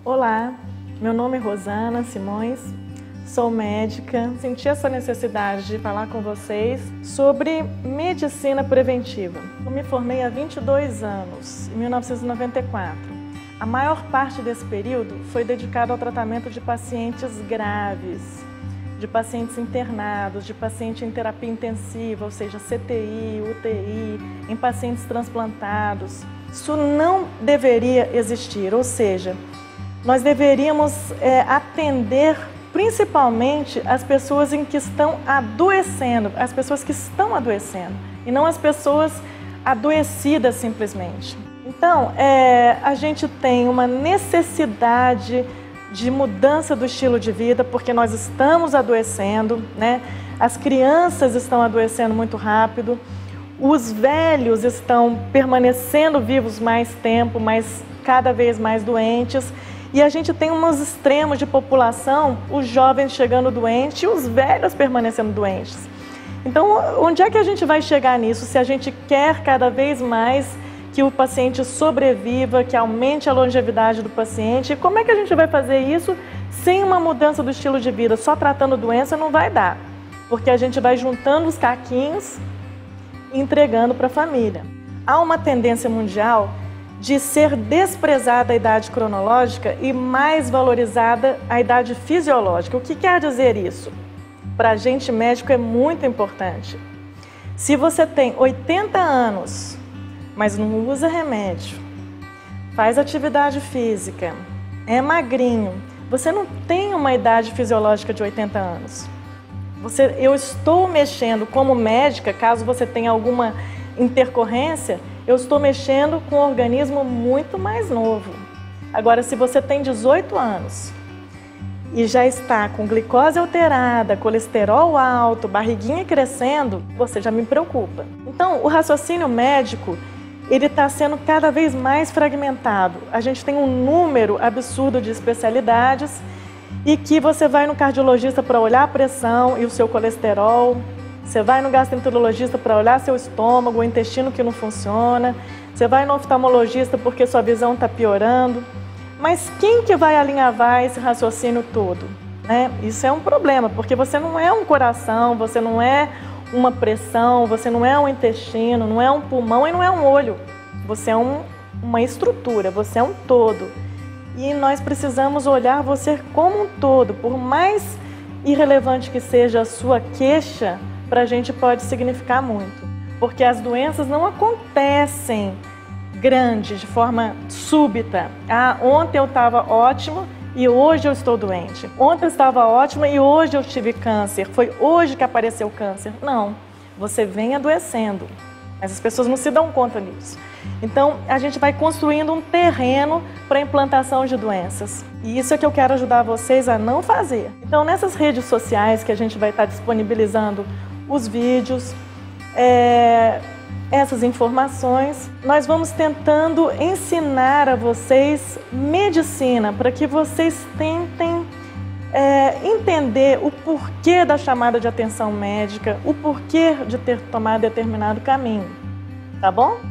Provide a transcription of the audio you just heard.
Olá, meu nome é Rosana Simões, sou médica. Senti essa necessidade de falar com vocês sobre medicina preventiva. Eu me formei há 22 anos, em 1994. A maior parte desse período foi dedicado ao tratamento de pacientes graves, de pacientes internados, de paciente em terapia intensiva, ou seja, CTI, UTI, em pacientes transplantados. Isso não deveria existir, ou seja, nós deveríamos atender principalmente as pessoas em que estão adoecendo, as pessoas que estão adoecendo, e não as pessoas adoecidas simplesmente. Então, a gente tem uma necessidade de mudança do estilo de vida, porque nós estamos adoecendo, né? As crianças estão adoecendo muito rápido, os velhos estão permanecendo vivos mais tempo, mas cada vez mais doentes. E a gente tem uns extremos de população, os jovens chegando doentes e os velhos permanecendo doentes. Então, onde é que a gente vai chegar nisso se a gente quer cada vez mais que o paciente sobreviva, que aumente a longevidade do paciente? E como é que a gente vai fazer isso sem uma mudança do estilo de vida? Só tratando doença não vai dar, porque a gente vai juntando os caquinhos e entregando para a família. Há uma tendência mundial de ser desprezada a idade cronológica e mais valorizada a idade fisiológica. O que quer dizer isso? Para a gente médico é muito importante. Se você tem 80 anos, mas não usa remédio, faz atividade física, é magrinho, você não tem uma idade fisiológica de 80 anos. Eu estou mexendo como médica, caso você tenha alguma intercorrência, eu estou mexendo com um organismo muito mais novo. Agora, se você tem 18 anos e já está com glicose alterada, colesterol alto, barriguinha crescendo, você já me preocupa. Então, o raciocínio médico, ele está sendo cada vez mais fragmentado. A gente tem um número absurdo de especialidades e que você vai no cardiologista para olhar a pressão e o seu colesterol, você vai no gastroenterologista para olhar seu estômago, o intestino que não funciona, você vai no oftalmologista porque sua visão está piorando. Mas quem que vai alinhavar esse raciocínio todo, né? Isso é um problema, porque você não é um coração, você não é uma pressão, você não é um intestino, não é um pulmão e não é um olho. Você é uma estrutura, você é um todo. E nós precisamos olhar você como um todo. Por mais irrelevante que seja a sua queixa, para a gente pode significar muito. Porque as doenças não acontecem grandes, de forma súbita. Ah, ontem eu estava ótimo e hoje eu estou doente. Ontem eu estava ótima e hoje eu tive câncer. Foi hoje que apareceu o câncer. Não, você vem adoecendo. Mas as pessoas não se dão conta disso. Então, a gente vai construindo um terreno para a implantação de doenças. E isso é que eu quero ajudar vocês a não fazer. Então, nessas redes sociais que a gente vai estar disponibilizando os vídeos, essas informações, nós vamos tentando ensinar a vocês medicina, para que vocês tentem entender o porquê da chamada de atenção médica, o porquê de ter tomado determinado caminho, tá bom?